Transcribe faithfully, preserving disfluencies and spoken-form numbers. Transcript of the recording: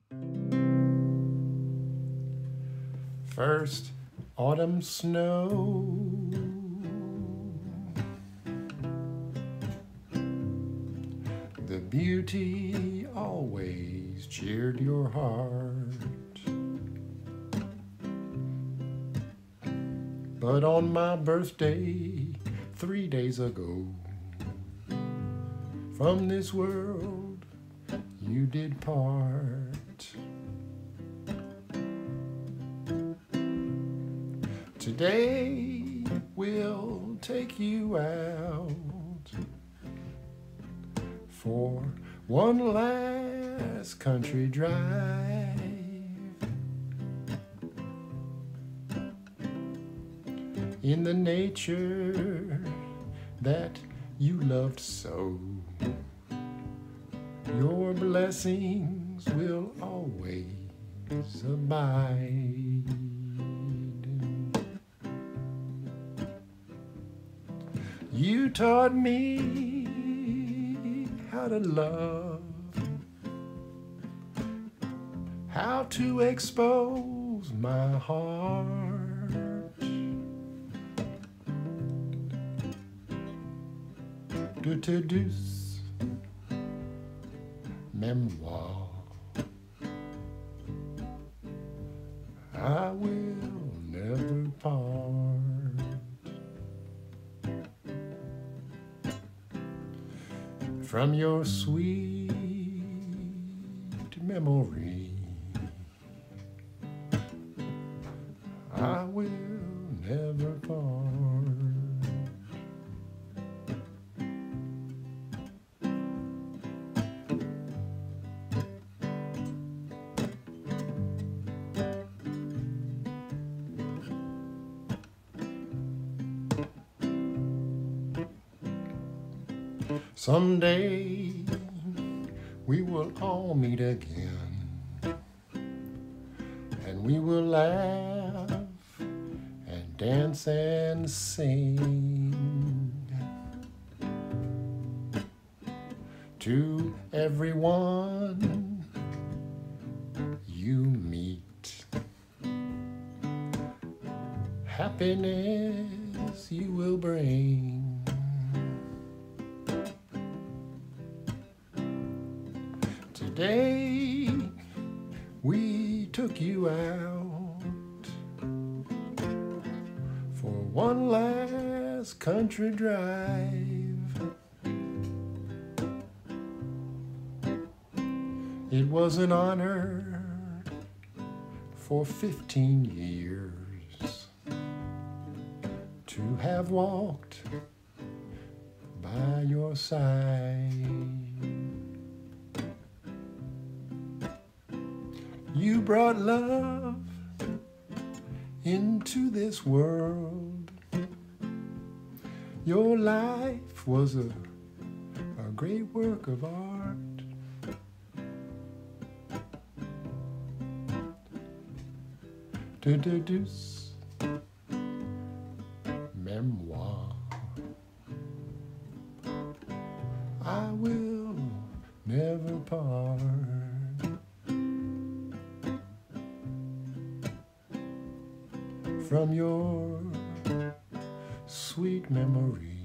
First autumn snow, the beauty always cheered your heart. But on my birthday, three days ago, from this world you did part. Today we'll take you out for one last country drive. In the nature that you loved so, your blessings will always abide. You taught me how to love, how to expose my heart, to introduce memoir. I will never part from your sweet memory. I will never part. Someday we will all meet again, and we will laugh and dance and sing to everyone you meet. Happiness you will bring. Today we took you out for one last country drive. It was an honor for fifteen years to have walked by your side. You brought love into this world. Your life was a, a great work of art. To deduce memoir, I will never part from your sweet memory.